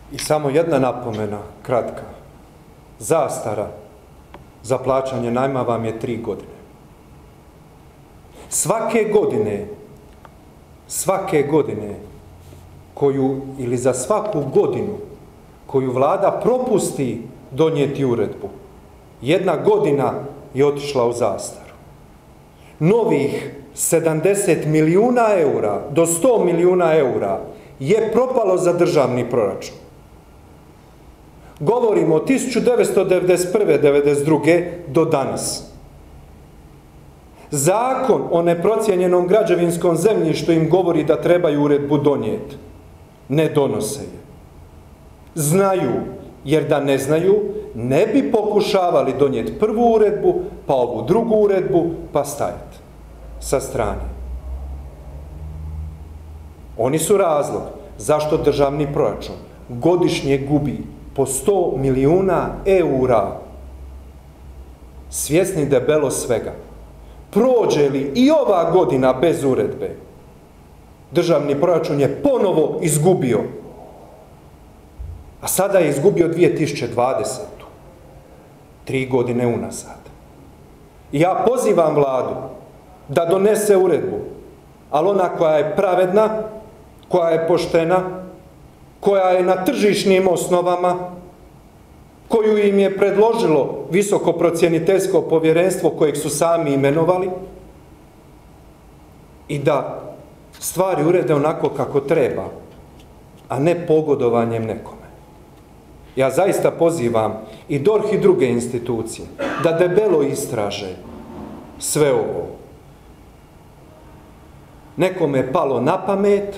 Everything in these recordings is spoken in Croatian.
I samo jedna napomena, kratka. Zastara za plaćanje najma vam je 3 godine. Svake godine koju, ili za svaku godinu koju Vlada propusti donijeti uredbu, 1 godina je otišla u zastaru. Novih 70 milijuna eura do 100 milijuna eura je propalo za državni proračun. Govorimo od 1991. 1992. do danas. Zakon o neprocijenjenom građevinskom zemljištu im govori da trebaju uredbu donijeti. Ne donose je. Znaju, jer da ne znaju, ne bi pokušavali donijeti prvu uredbu, pa ovu drugu uredbu, pa stajati sa strane. Oni su razlog zašto državni proračun godišnje gubi po 100 milijuna eura, svjesni debelo svega. Prođe li i ova godina bez uredbe, državni proračun je ponovo izgubio. A sada je izgubio 2020. 3 godine unazad. I ja pozivam Vladu da donese uredbu, ali ona koja je pravedna, koja je poštena, koja je na tržišnim osnovama, koju im je predložilo visoko procjeniteljsko povjerenstvo kojeg su sami imenovali, i da stvari urede onako kako treba, a ne pogodovanjem nekome. Ja zaista pozivam i DORH i druge institucije da debelo istraže sve ovo. Nekome je palo na pamet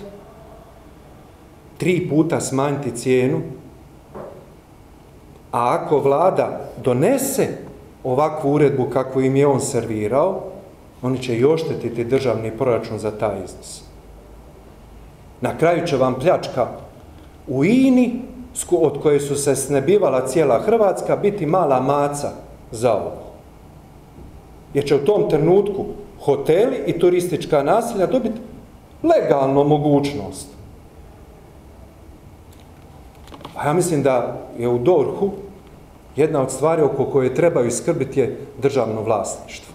3 puta smanjiti cijenu, a ako Vlada donese ovakvu uredbu kakvu im je on servirao, oni će i oštetiti državni proračun za taj iznos. Na kraju će vam pljačka u INI, od koje su se snebivala cijela Hrvatska, biti mala maca za ovo. Jer će u tom trenutku hoteli i turistička naselja dobiti legalno mogućnost. A ja mislim da je u DORH-u jedna od stvari oko koje trebaju skrbiti je državno vlasništvo.